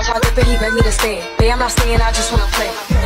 I dip and he beg me to stay. Babe, I'm not staying, I just wanna play.